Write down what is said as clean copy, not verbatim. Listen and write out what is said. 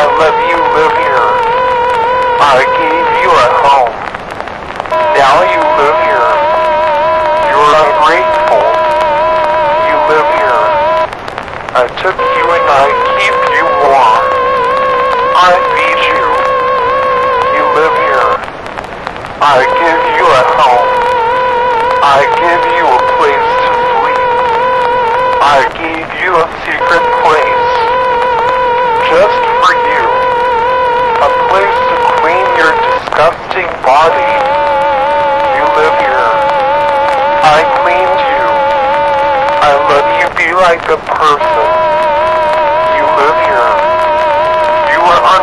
I love you, live here. I gave you a home. Now you live here. You're ungrateful. You live here. I took you and I keep you warm. I feed you. You live here. I give you a home. I give you a place to sleep. I gave you a secret place. Just for you. A place to clean your disgusting body. You live here. I cleaned you. I let you be like a person. You live here. You are